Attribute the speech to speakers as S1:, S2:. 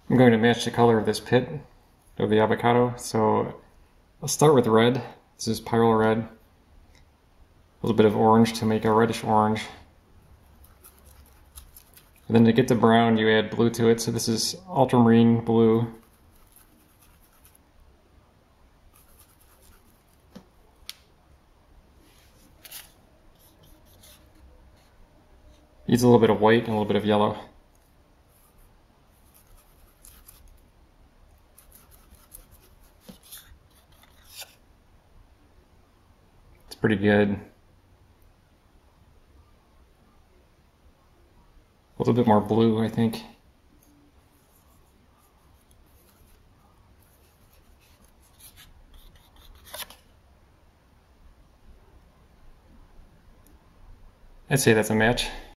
S1: I'm going to match the color of this pit of the avocado, so I'll start with red. This is Pyrrole Red. A little bit of orange to make a reddish orange. And then to get the brown, you add blue to it, so this is Ultramarine Blue. Needs a little bit of white and a little bit of yellow. It's pretty good. A little bit more blue, I think. I'd say that's a match.